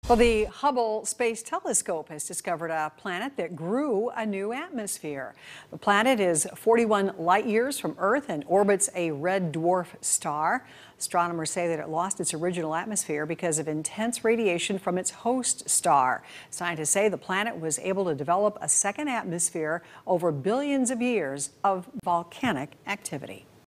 Well, the Hubble Space Telescope has discovered a planet that grew a new atmosphere. The planet is 41 light years from Earth and orbits a red dwarf star. Astronomers say that it lost its original atmosphere because of intense radiation from its host star. Scientists say the planet was able to develop a second atmosphere over billions of years of volcanic activity.